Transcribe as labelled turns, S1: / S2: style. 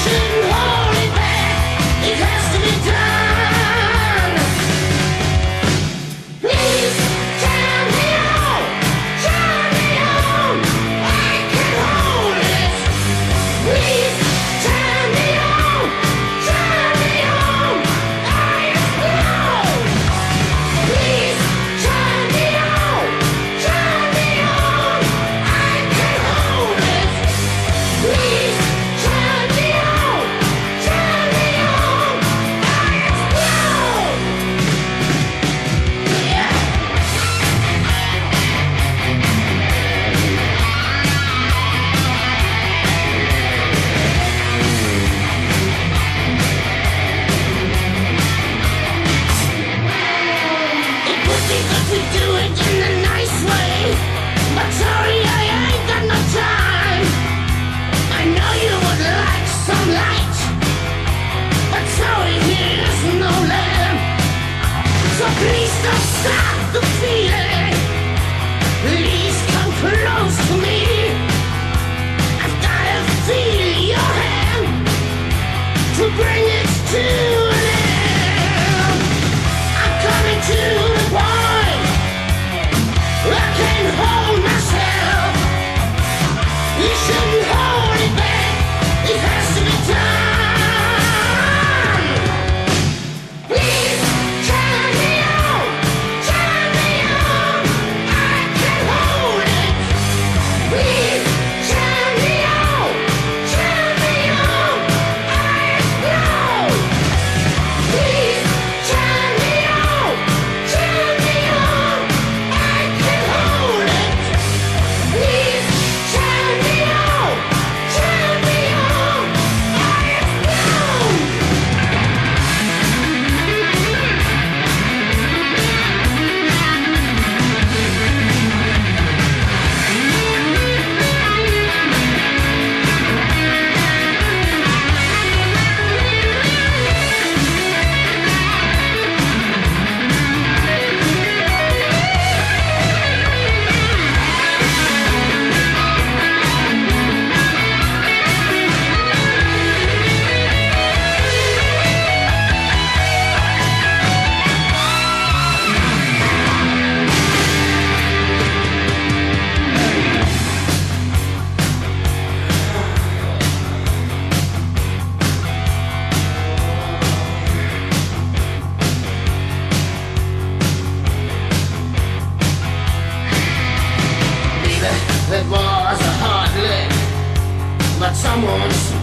S1: shouldn't hold it back. It has to be done. Please turn me on, turn me on. I can hold it. Please turn me on, turn me on. I explode. Please turn me on, turn me on. I can hold it. Please turn me on, turn me on. I explode. Yeah. It would be good to do it in a nice way, but sorry, I ain't got no time. I know you would like some light, but sorry, here's no lamp. So please don't stop the feeling. Please come close to me. I've gotta feel your hand to bring it to an end. I'm coming to the point. I can't hold myself. You shouldn't hold it back. It has to be done. Please turn me on, turn me on. I can hold it. Please turn me on, turn me on. I explode. Please turn me on, turn me on. I can hold it. Please turn me on, turn me on. I explode. That was a hard lick, but someone's